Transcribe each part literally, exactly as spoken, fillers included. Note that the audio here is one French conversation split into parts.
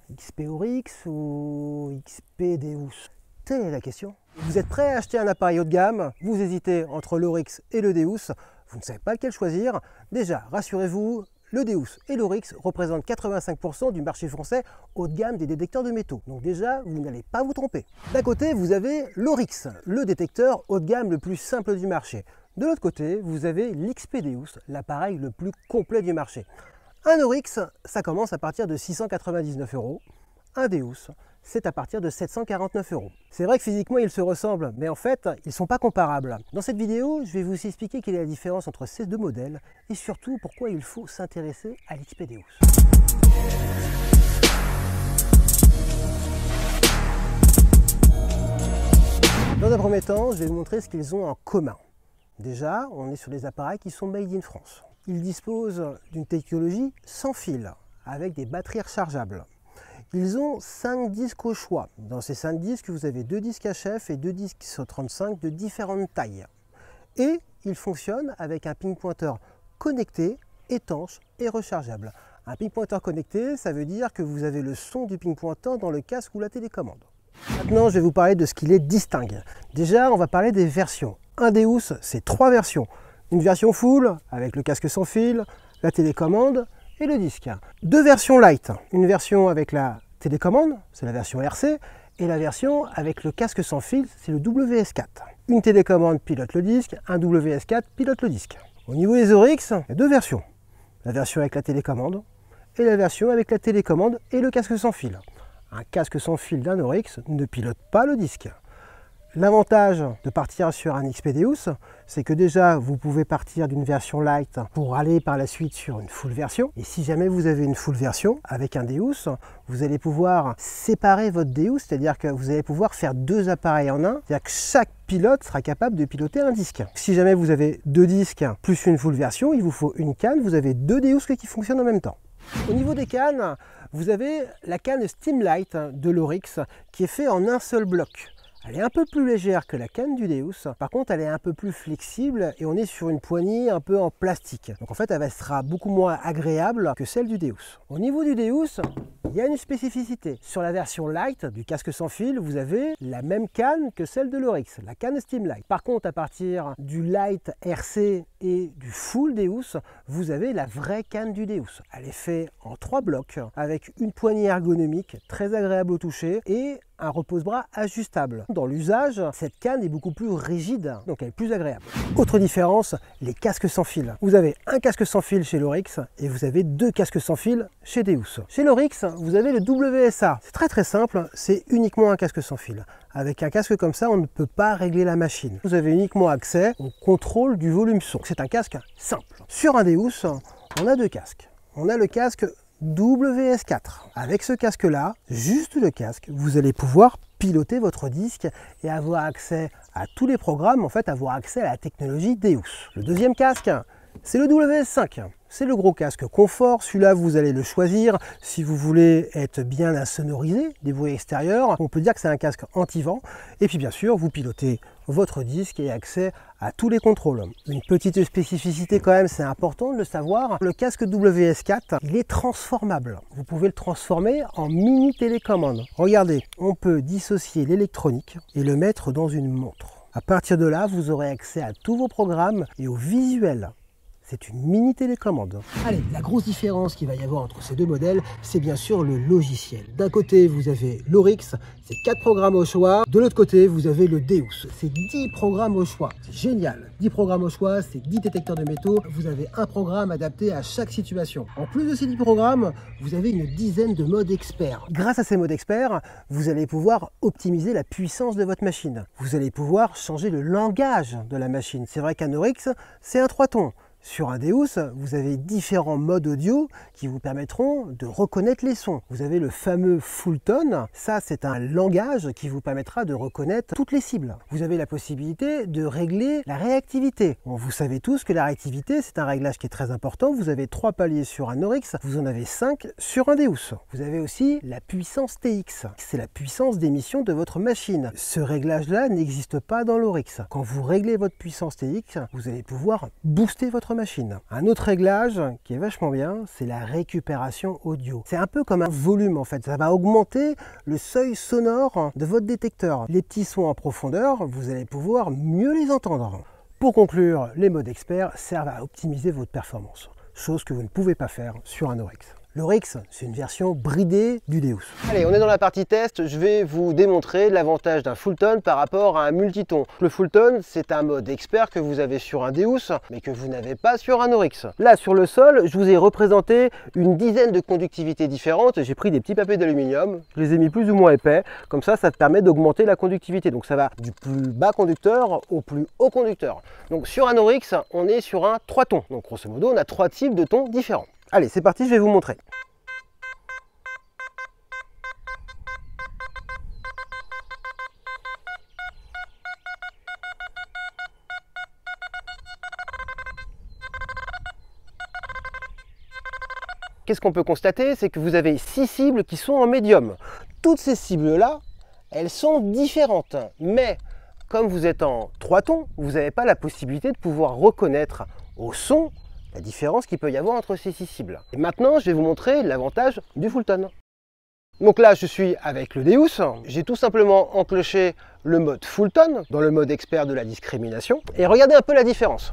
X P Oryx ou X P Deus? Telle est la question. Vous êtes prêt à acheter un appareil haut de gamme, vous hésitez entre l'Oryx et le Deus, vous ne savez pas lequel choisir. Déjà, rassurez-vous, le Deus et l'Oryx représentent quatre-vingt-cinq pour cent du marché français haut de gamme des détecteurs de métaux. Donc déjà, vous n'allez pas vous tromper. D'un côté, vous avez l'Oryx, le détecteur haut de gamme le plus simple du marché. De l'autre côté, vous avez l'X P Deus, l'appareil le plus complet du marché. Un Oryx, ça commence à partir de six cent quatre-vingt-dix-neuf euros. Un Deus, c'est à partir de sept cent quarante-neuf euros. C'est vrai que physiquement ils se ressemblent, mais en fait ils ne sont pas comparables. Dans cette vidéo, je vais vous expliquer quelle est la différence entre ces deux modèles et surtout pourquoi il faut s'intéresser à l'X P Deus. Dans un premier temps, je vais vous montrer ce qu'ils ont en commun. Déjà, on est sur des appareils qui sont made in France. Ils disposent d'une technologie sans fil, avec des batteries rechargeables. Ils ont cinq disques au choix. Dans ces cinq disques, vous avez deux disques H F et deux disques I S O trente-cinq de différentes tailles. Et ils fonctionnent avec un ping-pointeur connecté, étanche et rechargeable. Un ping-pointeur connecté, ça veut dire que vous avez le son du ping-pointeur dans le casque ou la télécommande. Maintenant, je vais vous parler de ce qui les distingue. Déjà, on va parler des versions. Un Deus, c'est trois versions. Une version full, avec le casque sans fil, la télécommande, et le disque. Deux versions light, une version avec la télécommande, c'est la version R C, et la version avec le casque sans fil, c'est le W S quatre. Une télécommande pilote le disque, un W S quatre pilote le disque. Au niveau des Oryx, il y a deux versions. La version avec la télécommande et la version avec la télécommande et le casque sans fil. Un casque sans fil d'un Oryx ne pilote pas le disque. L'avantage de partir sur un X P Deus, c'est que déjà vous pouvez partir d'une version light pour aller par la suite sur une full version. Et si jamais vous avez une full version avec un Deus, vous allez pouvoir séparer votre Deus, c'est-à-dire que vous allez pouvoir faire deux appareils en un, c'est-à-dire que chaque pilote sera capable de piloter un disque. Si jamais vous avez deux disques plus une full version, il vous faut une canne, vous avez deux Deus qui fonctionnent en même temps. Au niveau des cannes, vous avez la canne Steamlight de l'Oryx qui est faite en un seul bloc. Elle est un peu plus légère que la canne du Deus, par contre elle est un peu plus flexible et on est sur une poignée un peu en plastique. Donc en fait elle sera beaucoup moins agréable que celle du Deus. Au niveau du Deus, il y a une spécificité. Sur la version light du casque sans fil, vous avez la même canne que celle de l'Oryx, la canne Steamlight. Par contre à partir du light R C et du full Deus, vous avez la vraie canne du Deus. Elle est faite en trois blocs avec une poignée ergonomique très agréable au toucher et un repose-bras ajustable. Dans l'usage, cette canne est beaucoup plus rigide, donc elle est plus agréable. Autre différence, les casques sans fil. Vous avez un casque sans fil chez l'Oryx et vous avez deux casques sans fil chez Deus. Chez l'Oryx, vous avez le W S A. C'est très très simple, c'est uniquement un casque sans fil. Avec un casque comme ça, on ne peut pas régler la machine. Vous avez uniquement accès au contrôle du volume son. C'est un casque simple. Sur un Deus, on a deux casques. On a le casque W S quatre. Avec ce casque-là, juste le casque, vous allez pouvoir piloter votre disque et avoir accès à tous les programmes, en fait avoir accès à la technologie Deus. Le deuxième casque, c'est le W S cinq. C'est le gros casque confort, celui-là vous allez le choisir si vous voulez être bien insonorisé, des bruits extérieurs. On peut dire que c'est un casque anti-vent. Et puis bien sûr, vous pilotez votre disque et accès à tous les contrôles. Une petite spécificité quand même, c'est important de le savoir, le casque W S quatre, il est transformable. Vous pouvez le transformer en mini télécommande. Regardez, on peut dissocier l'électronique et le mettre dans une montre. À partir de là, vous aurez accès à tous vos programmes et au visuel. C'est une mini télécommande. Allez, la grosse différence qu'il va y avoir entre ces deux modèles, c'est bien sûr le logiciel. D'un côté, vous avez l'Oryx, c'est quatre programmes au choix. De l'autre côté, vous avez le Deus, c'est dix programmes au choix. C'est génial. dix programmes au choix, c'est dix détecteurs de métaux. Vous avez un programme adapté à chaque situation. En plus de ces dix programmes, vous avez une dizaine de modes experts. Grâce à ces modes experts, vous allez pouvoir optimiser la puissance de votre machine. Vous allez pouvoir changer le langage de la machine. C'est vrai qu'un Oryx, c'est un trois tons. Sur un Deus, vous avez différents modes audio qui vous permettront de reconnaître les sons. Vous avez le fameux full tone, ça c'est un langage qui vous permettra de reconnaître toutes les cibles. Vous avez la possibilité de régler la réactivité. Bon, vous savez tous que la réactivité c'est un réglage qui est très important. Vous avez trois paliers sur un Oryx, vous en avez cinq sur un Deus. Vous avez aussi la puissance T X, c'est la puissance d'émission de votre machine. Ce réglage là n'existe pas dans l'Oryx. Quand vous réglez votre puissance T X, vous allez pouvoir booster votre machine. machine. Un autre réglage qui est vachement bien, c'est la récupération audio. C'est un peu comme un volume en fait, ça va augmenter le seuil sonore de votre détecteur. Les petits sons en profondeur, vous allez pouvoir mieux les entendre. Pour conclure, les modes experts servent à optimiser votre performance, chose que vous ne pouvez pas faire sur un Oryx. L'Oryx, c'est une version bridée du Deus. Allez, on est dans la partie test. Je vais vous démontrer l'avantage d'un full-tone par rapport à un multiton. Le full-tone, c'est un mode expert que vous avez sur un Deus, mais que vous n'avez pas sur un Oryx. Là, sur le sol, je vous ai représenté une dizaine de conductivités différentes. J'ai pris des petits papiers d'aluminium, je les ai mis plus ou moins épais. Comme ça, ça te permet d'augmenter la conductivité. Donc ça va du plus bas conducteur au plus haut conducteur. Donc sur un Oryx, on est sur un trois tons. Donc grosso modo, on a trois types de tons différents. Allez, c'est parti, je vais vous montrer. Qu'est-ce qu'on peut constater? C'est que vous avez six cibles qui sont en médium. Toutes ces cibles-là, elles sont différentes. Mais comme vous êtes en trois tons, vous n'avez pas la possibilité de pouvoir reconnaître au son la différence qu'il peut y avoir entre ces six cibles. Et maintenant, je vais vous montrer l'avantage du full-tone. Donc là, je suis avec le Deus. J'ai tout simplement enclenché le mode full-tone, dans le mode expert de la discrimination. Et regardez un peu la différence.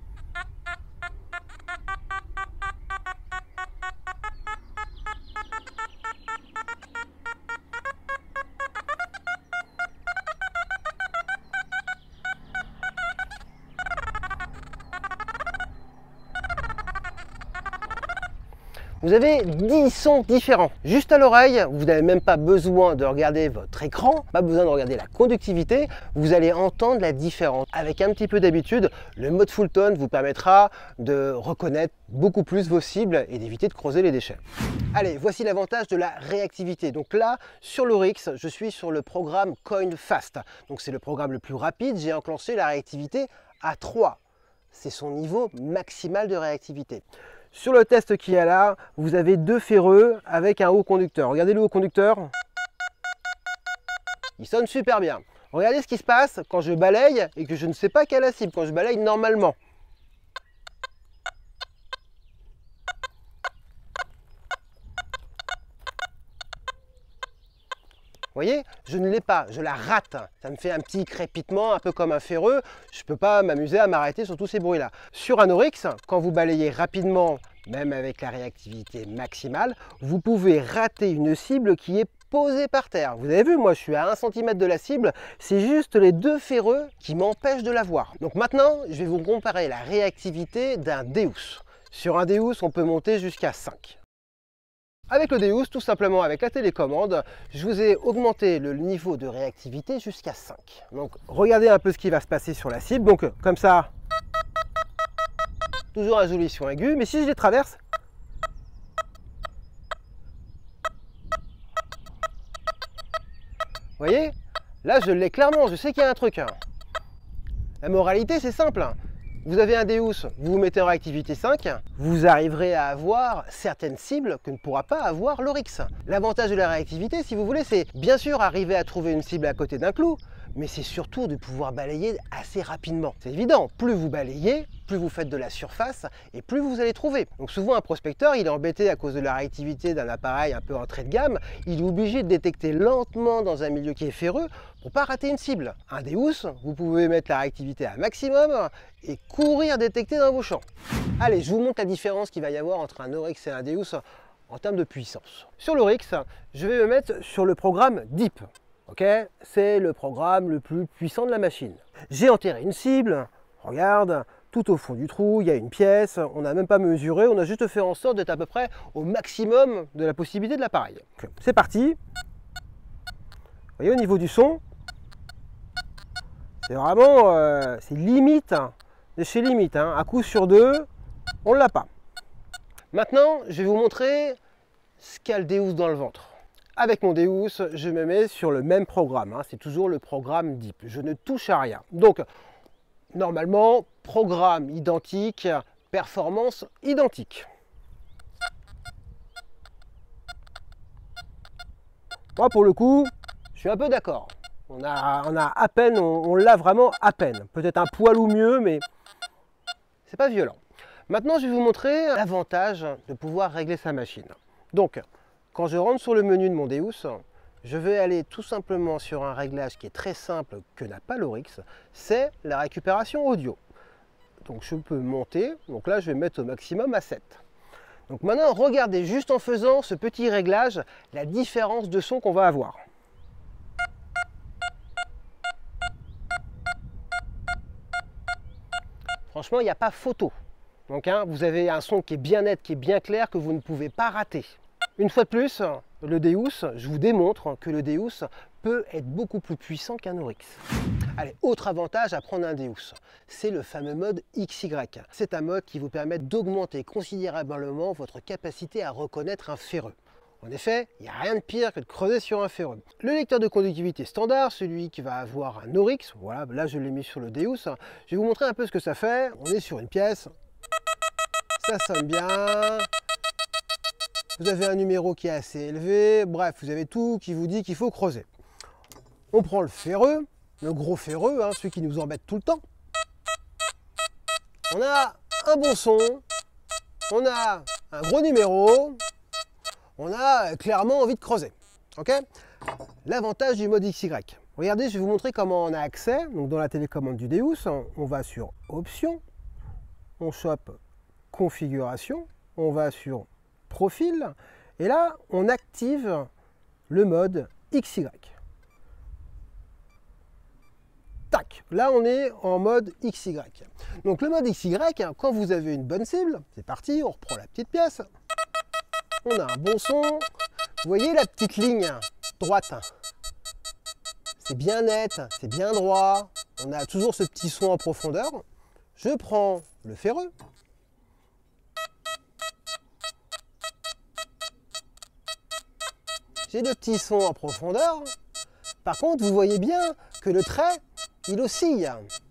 Vous avez dix sons différents. Juste à l'oreille, vous n'avez même pas besoin de regarder votre écran, pas besoin de regarder la conductivité, vous allez entendre la différence. Avec un petit peu d'habitude, le mode full tone vous permettra de reconnaître beaucoup plus vos cibles et d'éviter de creuser les déchets. Allez, voici l'avantage de la réactivité. Donc là, sur l'Oryx, je suis sur le programme Coin Fast. Donc c'est le programme le plus rapide, j'ai enclenché la réactivité à trois. C'est son niveau maximal de réactivité. Sur le test qu'il y a là, vous avez deux ferreux avec un haut conducteur. Regardez le haut conducteur. Il sonne super bien. Regardez ce qui se passe quand je balaye et que je ne sais pas quelle est la cible, quand je balaye normalement. Vous voyez, je ne l'ai pas, je la rate. Ça me fait un petit crépitement, un peu comme un ferreux. Je ne peux pas m'amuser à m'arrêter sur tous ces bruits-là. Sur un Oryx, quand vous balayez rapidement, même avec la réactivité maximale, vous pouvez rater une cible qui est posée par terre. Vous avez vu, moi je suis à un centimètre de la cible, c'est juste les deux ferreux qui m'empêchent de la voir. Donc maintenant, je vais vous comparer la réactivité d'un Deus. Sur un Deus, on peut monter jusqu'à cinq. Avec le Deus, tout simplement avec la télécommande, je vous ai augmenté le niveau de réactivité jusqu'à cinq. Donc regardez un peu ce qui va se passer sur la cible. Donc comme ça, toujours un joli son aigu, mais si je les traverse, vous voyez, là je l'ai clairement, je sais qu'il y a un truc. La moralité c'est simple. Vous avez un Deus, vous vous mettez en réactivité cinq, vous arriverez à avoir certaines cibles que ne pourra pas avoir l'Oryx. L'avantage de la réactivité, si vous voulez, c'est bien sûr arriver à trouver une cible à côté d'un clou, mais c'est surtout de pouvoir balayer assez rapidement. C'est évident, plus vous balayez, plus vous faites de la surface et plus vous allez trouver. Donc souvent un prospecteur, il est embêté à cause de la réactivité d'un appareil un peu entrée de gamme, il est obligé de détecter lentement dans un milieu qui est ferreux pour pas rater une cible. Un Deus, vous pouvez mettre la réactivité à maximum et courir détecter dans vos champs. Allez, je vous montre la différence qu'il va y avoir entre un Oryx et un Deus en termes de puissance. Sur l'Oryx, je vais me mettre sur le programme Deep. Ok, c'est le programme le plus puissant de la machine. J'ai enterré une cible, regarde, tout au fond du trou, il y a une pièce, on n'a même pas mesuré, on a juste fait en sorte d'être à peu près au maximum de la possibilité de l'appareil. C'est parti. Vous voyez, au niveau du son, c'est vraiment, euh, c'est limite, c'est chez limite, hein. À coup sur deux, on ne l'a pas. Maintenant, je vais vous montrer ce qu'a le Deus dans le ventre. Avec mon Deus, je me mets sur le même programme, hein. C'est toujours le programme Deep, je ne touche à rien. Donc, normalement, programme identique, performance identique. Moi, pour le coup, je suis un peu d'accord. On a, on a à peine, on, on l'a vraiment à peine. Peut-être un poil ou mieux, mais c'est pas violent. Maintenant, je vais vous montrer l'avantage de pouvoir régler sa machine. Donc, quand je rentre sur le menu de mon Deus, je vais aller tout simplement sur un réglage qui est très simple que n'a pas l'Oryx, c'est la récupération audio. Donc je peux monter, donc là je vais mettre au maximum à sept. Donc maintenant, regardez juste en faisant ce petit réglage, la différence de son qu'on va avoir. Franchement, il n'y a pas photo. Donc hein, vous avez un son qui est bien net, qui est bien clair, que vous ne pouvez pas rater. Une fois de plus, le Deus, je vous démontre que le Deus peut être beaucoup plus puissant qu'un Oryx. Allez, autre avantage à prendre un Deus, c'est le fameux mode X Y. C'est un mode qui vous permet d'augmenter considérablement votre capacité à reconnaître un ferreux. En effet, il n'y a rien de pire que de creuser sur un ferreux. Le lecteur de conductivité standard, celui qui va avoir un Oryx, voilà, là je l'ai mis sur le Deus, je vais vous montrer un peu ce que ça fait. On est sur une pièce, ça sonne bien, vous avez un numéro qui est assez élevé, bref, vous avez tout qui vous dit qu'il faut creuser. On prend le ferreux, le gros ferreux, hein, celui qui nous embête tout le temps. On a un bon son, on a un gros numéro, on a clairement envie de creuser. Okay, l'avantage du mode X Y. Regardez, je vais vous montrer comment on a accès. Donc dans la télécommande du Deus, on va sur Options, on chope Configuration, on va sur Profil, et là on active le mode X Y. Tac, là on est en mode X Y. Donc le mode X Y, quand vous avez une bonne cible, c'est parti, on reprend la petite pièce. On a un bon son. Vous voyez la petite ligne droite? C'est bien net, c'est bien droit. On a toujours ce petit son en profondeur. Je prends le ferreux. J'ai le petit son en profondeur. Par contre, vous voyez bien que le trait, il oscille.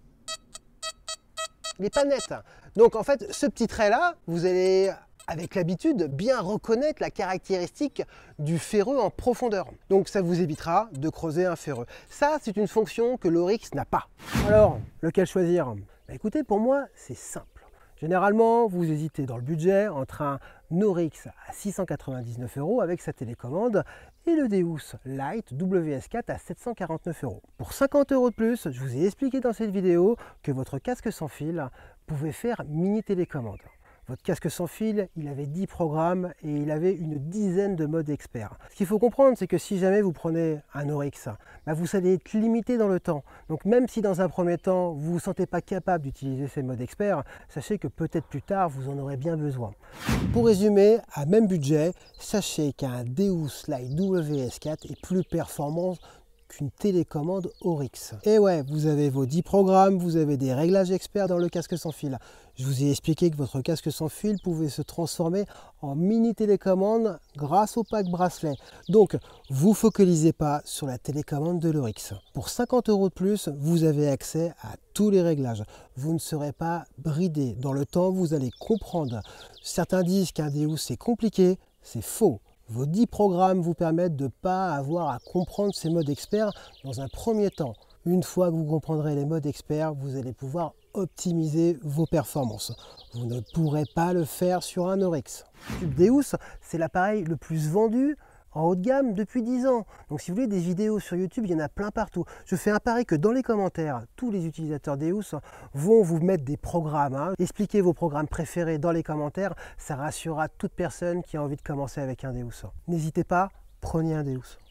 Il n'est pas net. Donc en fait, ce petit trait-là, vous allez, avec l'habitude, bien reconnaître la caractéristique du ferreux en profondeur. Donc ça vous évitera de creuser un ferreux. Ça, c'est une fonction que l'Oryx n'a pas. Alors, lequel choisir? Bah, écoutez, pour moi, c'est simple. Généralement, vous hésitez dans le budget entre un Oryx à six cent quatre-vingt-dix-neuf euros avec sa télécommande et le Deus Lite W S quatre à sept cent quarante-neuf euros. Pour cinquante euros de plus, je vous ai expliqué dans cette vidéo que votre casque sans fil pouvait faire mini télécommande. Votre casque sans fil, il avait dix programmes et il avait une dizaine de modes experts. Ce qu'il faut comprendre, c'est que si jamais vous prenez un Oryx, bah vous allez être limité dans le temps. Donc même si dans un premier temps, vous ne vous sentez pas capable d'utiliser ces modes experts, sachez que peut-être plus tard, vous en aurez bien besoin. Pour résumer, à même budget, sachez qu'un Deus Lite W S quatre est plus performant qu'une télécommande Oryx. Et ouais, vous avez vos dix programmes, vous avez des réglages experts dans le casque sans fil. Je vous ai expliqué que votre casque sans fil pouvait se transformer en mini télécommande grâce au pack bracelet. Donc, vous focalisez pas sur la télécommande de l'Oryx. Pour cinquante euros de plus, vous avez accès à tous les réglages. Vous ne serez pas bridé. Dans le temps, vous allez comprendre. Certains disent qu'un Deus c'est compliqué, c'est faux. Vos dix programmes vous permettent de ne pas avoir à comprendre ces modes experts dans un premier temps. Une fois que vous comprendrez les modes experts, vous allez pouvoir optimiser vos performances. Vous ne pourrez pas le faire sur un Oryx. Le Deus, c'est l'appareil le plus vendu en haut de gamme depuis dix ans. Donc si vous voulez des vidéos sur YouTube, il y en a plein partout. Je fais un pari que dans les commentaires, tous les utilisateurs Deus vont vous mettre des programmes. Hein. Expliquez vos programmes préférés dans les commentaires, ça rassurera toute personne qui a envie de commencer avec un Deus. N'hésitez pas, prenez un Deus.